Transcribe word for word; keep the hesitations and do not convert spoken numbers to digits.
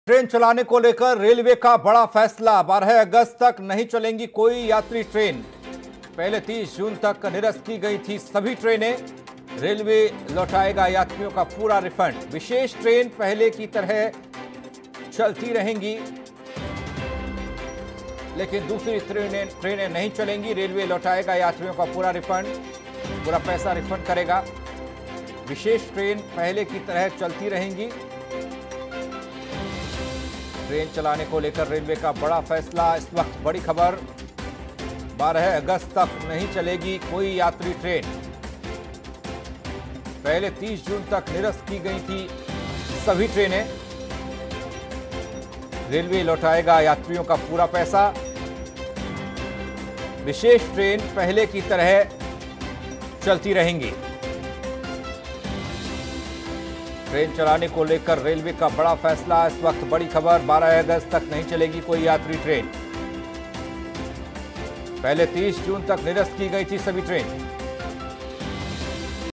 Train चलाने को लेकर रेलवे का बड़ा फैसला। बारह अगस्त तक नहीं चलेंगी कोई यात्री ट्रेन। पहले तीस जून तक निरस्त की गई थी सभी ट्रेनें। रेलवे लौटाएगा यात्रियों का पूरा रिफंड। विशेष ट्रेन पहले की तरह चलती रहेंगी, लेकिन दूसरी ट्रेनें ट्रेनें नहीं चलेंगी। रेलवे लौटाएगा यात्रियों का पूरा रिफंड, पूरा पैसा रिफंड करेगा। विशेष ट्रेन पहले की तरह चलती रहेंगी। ट्रेन चलाने को लेकर रेलवे का बड़ा फैसला। इस वक्त बड़ी खबर, बारह अगस्त तक नहीं चलेगी कोई यात्री ट्रेन। पहले तीस जून तक निरस्त की गई थी सभी ट्रेनें। रेलवे लौटाएगा यात्रियों का पूरा पैसा। विशेष ट्रेन पहले की तरह चलती रहेंगी। ट्रेन चलाने को लेकर रेलवे का बड़ा फैसला। इस वक्त बड़ी खबर, बारह अगस्त तक नहीं चलेगी कोई यात्री ट्रेन। पहले तीस जून तक निरस्त की गई थी सभी ट्रेन।